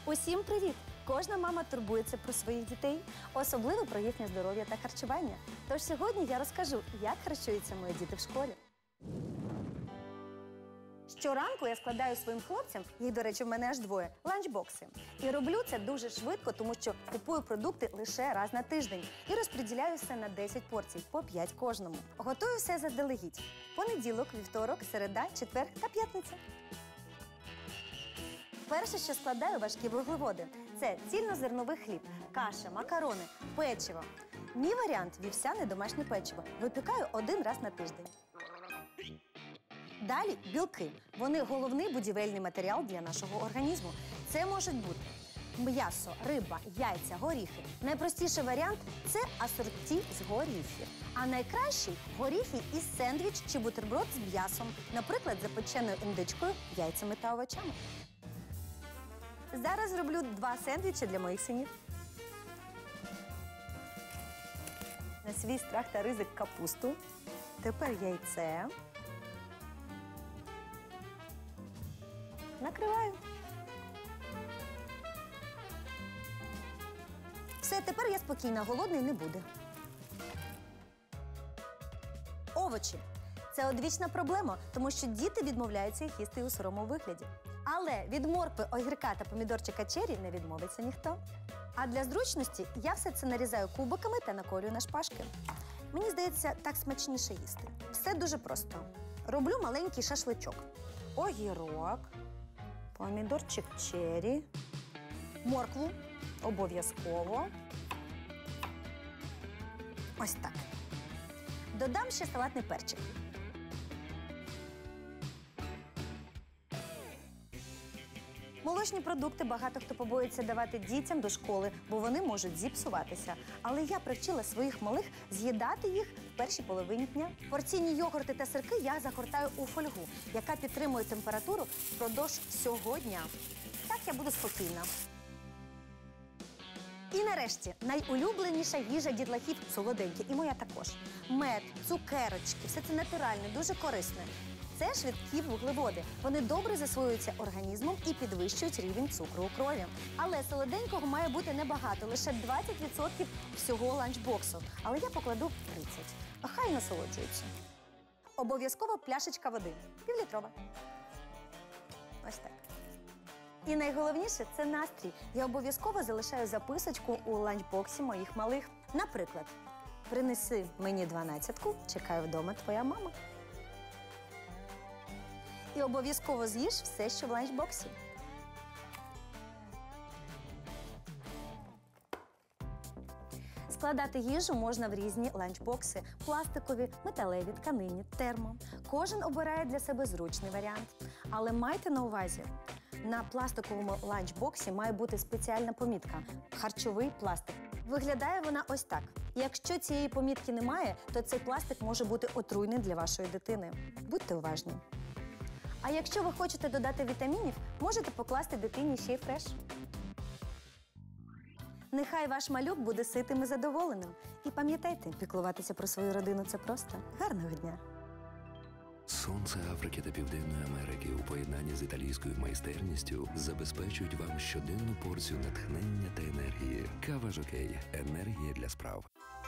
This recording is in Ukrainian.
Усім привіт! Кожна мама турбується про своїх дітей, особливо про їхнє здоров'я та харчування. Тож сьогодні я розкажу, як харчуються мої діти в школі. Щоранку я складаю своїм хлопцям, їх, до речі, в мене аж двоє, ланчбокси. І роблю це дуже швидко, тому що купую продукти лише раз на тиждень і розподіляю все на 10 порцій, по 5 кожному. Готую все заздалегідь. Понеділок, вівторок, середа, четвер та п'ятниця. Перше, що складаю, важкі вуглеводи. Це цільнозерновий хліб, каша, макарони, печиво. Мій варіант – вівсяне домашнє печиво. Випікаю один раз на тиждень. Далі білки. Вони головний будівельний матеріал для нашого організму. Це можуть бути м'ясо, риба, яйця, горіхи. Найпростіший варіант – це асорті з горіхів. А найкращий – горіхи із сендвіч чи бутерброд з м'ясом. Наприклад, запеченою індичкою, яйцями та овочами. Зараз зроблю 2 сендвічі для моїх синів. На свій страх та ризик капусту. Тепер яйце. Накриваю. Все, тепер я спокійна, голодний не буде. Овочі. Це одвічна проблема, тому що діти відмовляються їх їсти у сирому вигляді. Але від моркви, огірка та помідорчика чері не відмовиться ніхто. А для зручності я все це нарізаю кубиками та наколюю на шпажки. Мені здається, так смачніше їсти. Все дуже просто. Роблю маленький шашличок. Огірок, помідорчик чері, моркву обов'язково. Ось так. Додам ще салатний перчик. Молочні продукти багато хто побоїться давати дітям до школи, бо вони можуть зіпсуватися. Але я привчила своїх малих з'їдати їх в першій половині дня. Порційні йогурти та сирки я загортаю у фольгу, яка підтримує температуру впродовж всього дня. Так я буду спокійна. І нарешті, найулюбленіша їжа дітлахів – солоденькі, і моя також. Мед, цукерочки – все це натуральне, дуже корисне. Це швидкі вуглеводи. Вони добре засвоюються організмом і підвищують рівень цукру у крові. Але солоденького має бути небагато, лише 20% всього ланчбоксу. Але я покладу 30%. А хай насолоджуються. Обов'язково пляшечка води. Півлітрова. Ось так. І найголовніше – це настрій. Я обов'язково залишаю записочку у ланчбоксі моїх малих. Наприклад, принеси мені 12-ку, чекаю вдома твоя мама. І обов'язково з'їж все, що в ланчбоксі. Складати їжу можна в різні ланчбокси – пластикові, металеві, тканинні, термо. Кожен обирає для себе зручний варіант. Але майте на увазі, на пластиковому ланчбоксі має бути спеціальна помітка – харчовий пластик. Виглядає вона ось так. Якщо цієї помітки немає, то цей пластик може бути отруйний для вашої дитини. Будьте уважні. А якщо ви хочете додати вітамінів, можете покласти дитині ще й фреш. Нехай ваш малюк буде ситим і задоволеним. І пам'ятайте, піклуватися про свою родину – це просто. Гарного дня! Сонце Африки та Південної Америки у поєднанні з італійською майстерністю забезпечують вам щоденну порцію натхнення та енергії. Кава Жокей – енергія для справ.